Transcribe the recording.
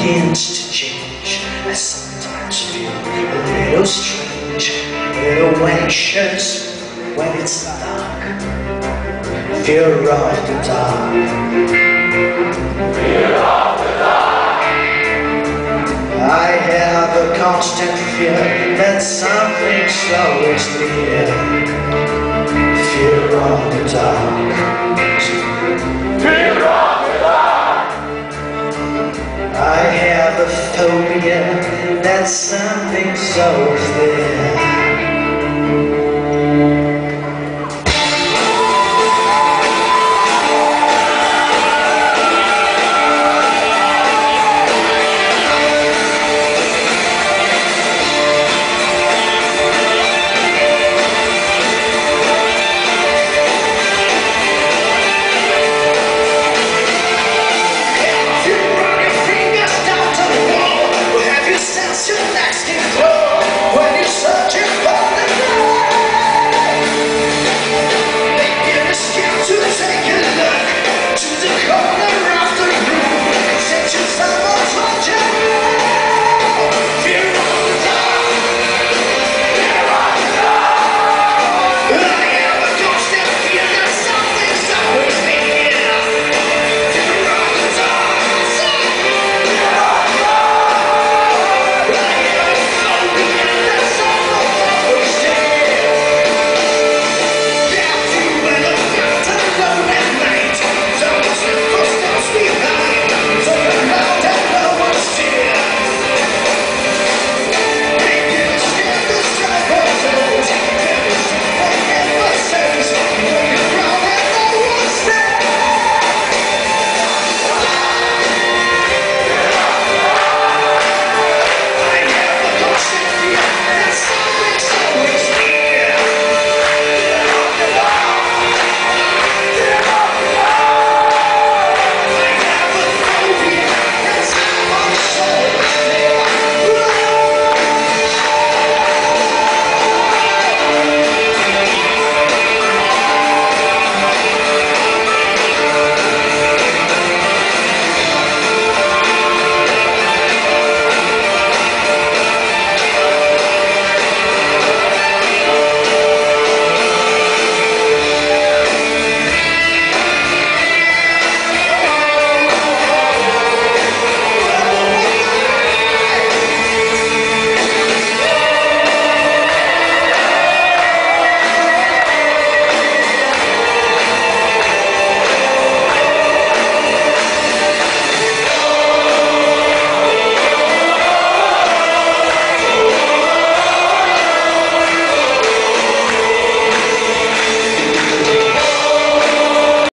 begins to change. I sometimes feel a little strange, a little anxious when it's dark. Fear of the dark. Fear of the dark. I have a constant fear that something slow is near. Fear of the dark. Fear of the dark. I have a phobia that something so is there.